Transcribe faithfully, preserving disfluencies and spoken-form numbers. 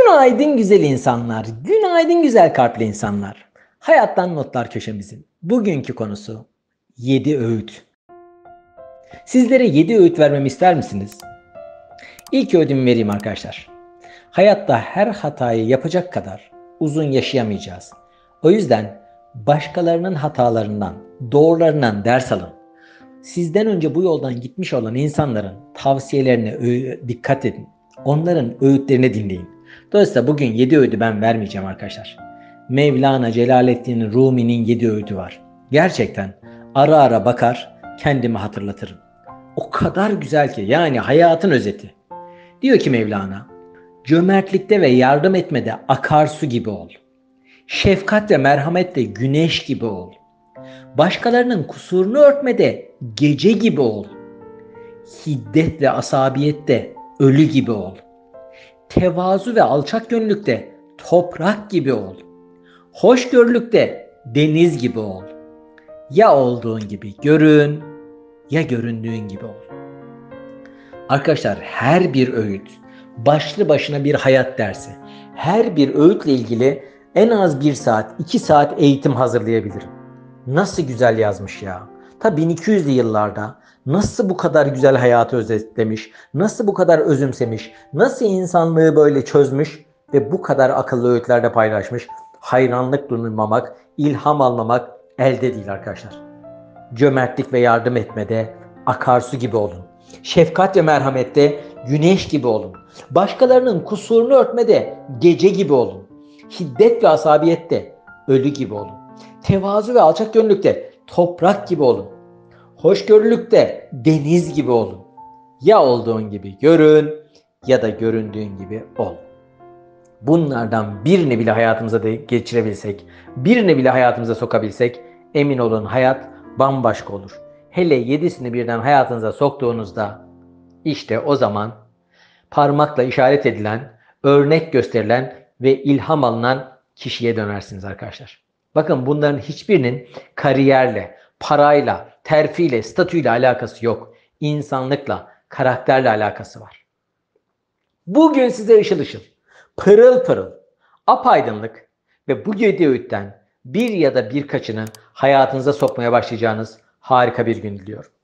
Günaydın güzel insanlar, günaydın güzel kalpli insanlar. Hayattan Notlar köşemizin bugünkü konusu yedi öğüt. Sizlere yedi öğüt vermemi ister misiniz? İlk öğüdümü vereyim arkadaşlar. Hayatta her hatayı yapacak kadar uzun yaşayamayacağız. O yüzden başkalarının hatalarından, doğrularından ders alın. Sizden önce bu yoldan gitmiş olan insanların tavsiyelerine dikkat edin. Onların öğütlerini dinleyin. Dolayısıyla bugün yedi öğüdü ben vermeyeceğim arkadaşlar. Mevlana Celaleddin Rumi'nin yedi öğüdü var. Gerçekten ara ara bakar, kendimi hatırlatırım. O kadar güzel ki, yani hayatın özeti. Diyor ki Mevlana, cömertlikte ve yardım etmede akarsu gibi ol. Şefkat ve merhamette güneş gibi ol. Başkalarının kusurunu örtmede gece gibi ol. Hiddet ve asabiyette ölü gibi ol. Tevazu ve alçak gönüllükte toprak gibi ol. Hoşgörülükte deniz gibi ol. Ya olduğun gibi görün, ya göründüğün gibi ol. Arkadaşlar, her bir öğüt başlı başına bir hayat dersi. Her bir öğütle ilgili en az bir saat, iki saat eğitim hazırlayabilirim. Nasıl güzel yazmış ya. Ta bin iki yüzlü yıllarda nasıl bu kadar güzel hayatı özetlemiş, nasıl bu kadar özümsemiş, nasıl insanlığı böyle çözmüş ve bu kadar akıllı öğütlerde paylaşmış. Hayranlık duymamak, ilham almamak elde değil arkadaşlar. Cömertlik ve yardım etmede akarsu gibi olun. Şefkat ve merhamette güneş gibi olun. Başkalarının kusurunu örtmede gece gibi olun. Hiddet ve asabiyette ölü gibi olun. Tevazu ve alçak gönüllükte toprak gibi olun. Hoşgörülükte deniz gibi olun. Ya olduğun gibi görün ya da göründüğün gibi ol. Bunlardan birini bile hayatımıza da geçirebilsek, birini bile hayatımıza sokabilsek, emin olun hayat bambaşka olur. Hele yedisini birden hayatınıza soktuğunuzda işte o zaman parmakla işaret edilen, örnek gösterilen ve ilham alınan kişiye dönersiniz arkadaşlar. Bakın, bunların hiçbirinin kariyerle, parayla, terfiyle, statüyle alakası yok. İnsanlıkla, karakterle alakası var. Bugün size ışıl ışıl, pırıl pırıl, apaydınlık ve bu yedi öğütten bir ya da birkaçını hayatınıza sokmaya başlayacağınız harika bir gün diliyorum.